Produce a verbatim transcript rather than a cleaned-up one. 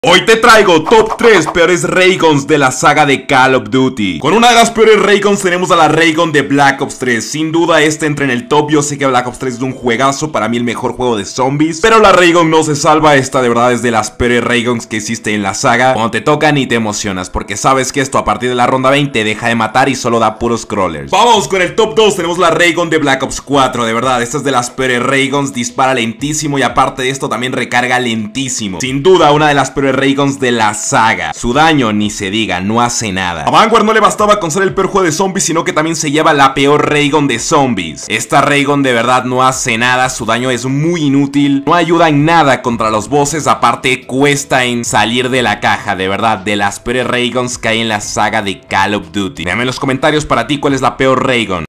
Hoy te traigo top tres peores Rayguns de la saga de Call of Duty. Con una de las peores Rayguns tenemos a la Raygun de Black Ops tres. Sin duda este entra en el top. Yo sé que Black Ops tres es un juegazo, para mí el mejor juego de zombies, pero la Raygun no se salva. Esta de verdad es de las peores Rayguns que existe en la saga. Cuando te tocan y te emocionas, porque sabes que esto a partir de la ronda veinte deja de matar y solo da puros crawlers. Vamos con el top dos, tenemos la Raygun de Black Ops cuatro. De verdad, esta es de las peores Rayguns, dispara lentísimo y aparte de esto también recarga lentísimo. Sin duda una de las peores Rayguns de la saga. Su daño ni se diga, no hace nada. A Vanguard no le bastaba con ser el peor juego de zombies, sino que también se lleva la peor Raygun de zombies. Esta Raygun de verdad no hace nada, su daño es muy inútil, no ayuda en nada contra los bosses, aparte cuesta en salir de la caja. De verdad, de las peores Rayguns que hay en la saga de Call of Duty. Déjame en los comentarios para ti cuál es la peor Raygun.